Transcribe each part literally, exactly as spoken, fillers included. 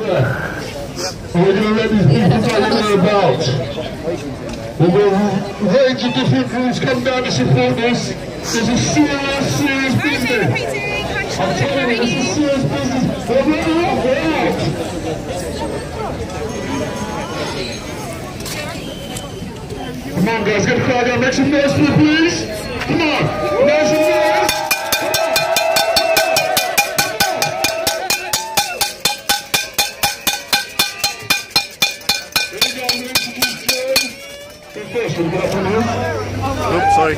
And we're going to let these people know what they're about. We've got a range of different groups come down to support this. This is serious, serious business. I'm telling you, this is serious business. We're really out there. Come on, guys, get the crowd down. Make some noise for me, please. Come on, make some noise. Oh, sorry.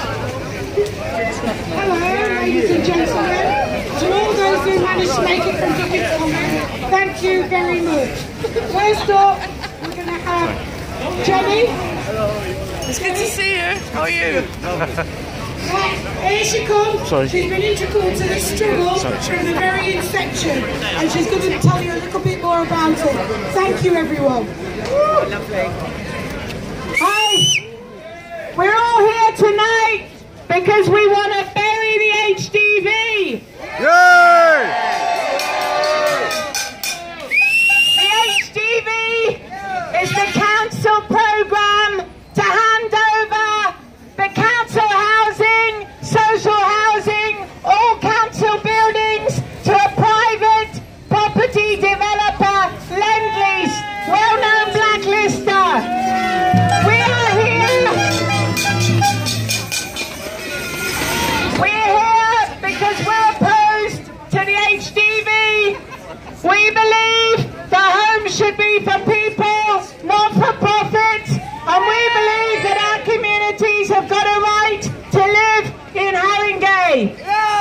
Hello, ladies and gentlemen. To all those who managed to make it from Ticket Comment, thank you very much. First up, we're going to have Jenny. It's good to see you. How are you? Right, here she comes. Sorry. She's been integral to this struggle Sorry. from the very inception, and she's going to tell you a little bit more about it. Thank you, everyone. Woo, lovely. Hi, we're all here tonight because we want to bury the H D V. Yay! The H D V is the council programme to hand over the council housing, social housing, all council buildings to a private property developer, Lend-Lease, well-known blacklister. We are here. We're here because we're opposed to the H D V. We believe the home should be for people, not for profit. And we believe that our communities have got a right to live in Haringey.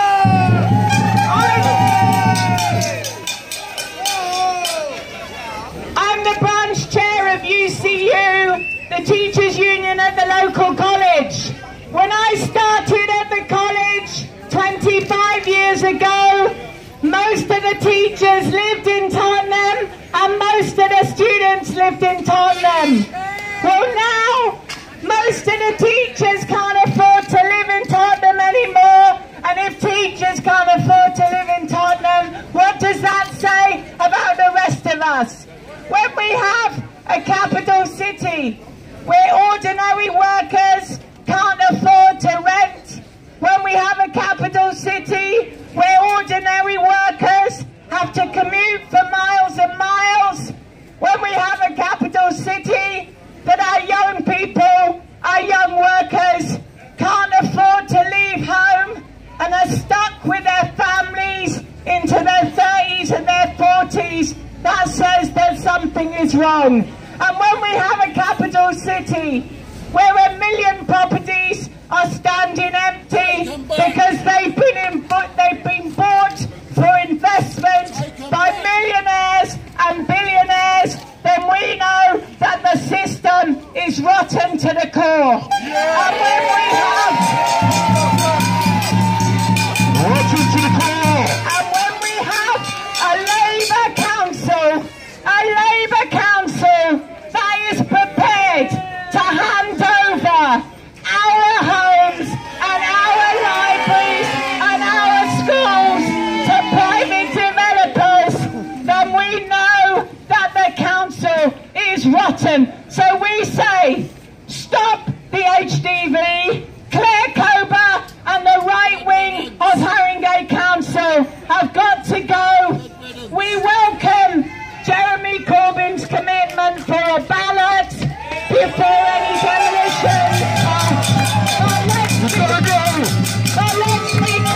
I'm the branch chair of U C U, the teachers' union at the local college. When I started at the college twenty-five years ago, most of the teachers lived in Tottenham and most of the students lived in Tottenham. Well, now, most of the teachers can't afford to live in Tottenham anymore, and if teachers can't afford to live in Tottenham, what does that say about the rest of us? When we have a capital city where ordinary workers can't afford to rent, when we have a capital city where ordinary workers have to commute for miles and miles, when we have a capital city that our young people, our young workers can't afford to leave home and are stuck with their families into their thirties and their forties, that says that something is wrong. And when we have a capital city where a million properties are standing empty because they've been in, they've been bought for investment by millionaires and billionaires, then we know that the system is rotten to the core. And when we have Rotten to the core. and when we have a Labour council, a Labour council that is prepared to hand over our homes and our libraries and our schools to private developers, then we know that the council is rotten. So we say, stop the H D V. Claire Cober and the right wing of Haringey Council have got to go. We welcome Jeremy Corbyn's commitment for a ballot before any demolition. But let's be, but let's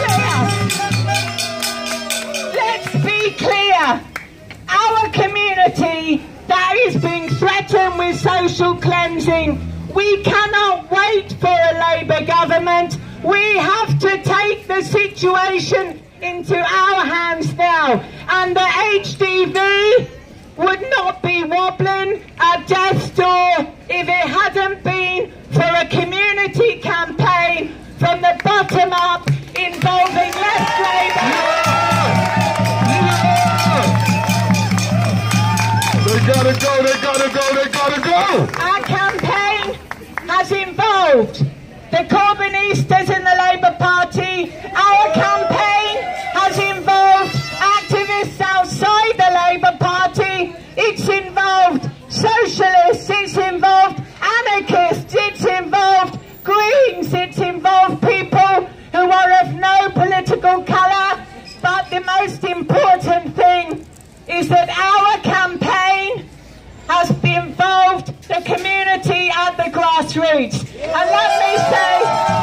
be clear. Let's be clear. Our community that is being threatened with social cleansing, we cannot wait for a Labour government. We have to take the situation into our hands now. And the H D V would not be wobbling at death's door if it hadn't been for a community campaign from the bottom up involving left Labour. They gotta go, they gotta go, they gotta go! Our campaign has involved the Corbynistas in the Labour Party. Our campaign has involved activists outside the Labour Party. political colour, but the most important thing is that our campaign has involved the community at the grassroots. And let me say,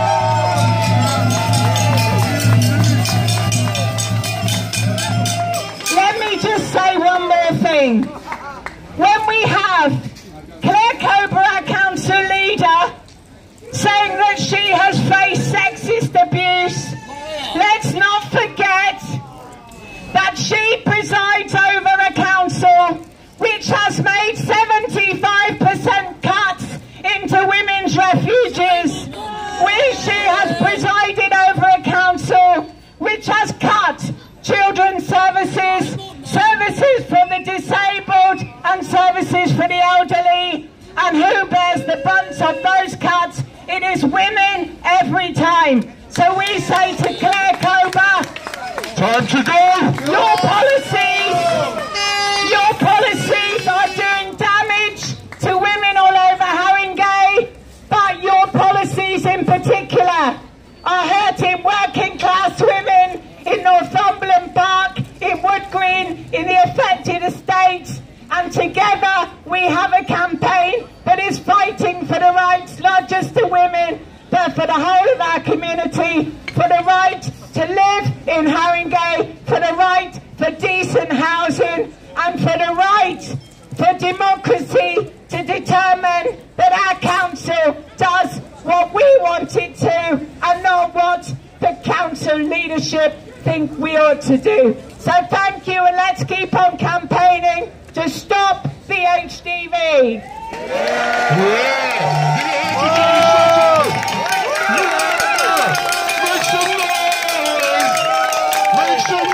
let me just say one more thing. When we have Claire Cobra, our council leader, saying that she has faced sexist abuse, let's not forget that she presides over a council which has made seventy-five percent cuts into women's refuges. We, she has presided over a council which has cut children's services, services for the disabled and services for the elderly. And who bears the brunt of those cuts? It is women every time. So we say to Claire Cobra, time to go! Your policies, your policies are doing damage to women all over Haringey, but your policies in particular are hurting working class women in Northumberland Park, in Wood Green, in the affected estates. And together we have a campaign that is fighting for the rights not just to women, but for the whole of our community, for the right to live in Haringey, for the right for decent housing, and for the right for democracy to determine that our council does what we want it to and not what the council leadership think we ought to do. So thank you, and let's keep on campaigning to stop the H D V. Yeah. Make some noise! Make some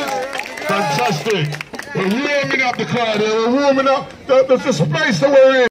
noise! Fantastic. We're warming up the crowd here. We're warming up the, the, the space that we're in.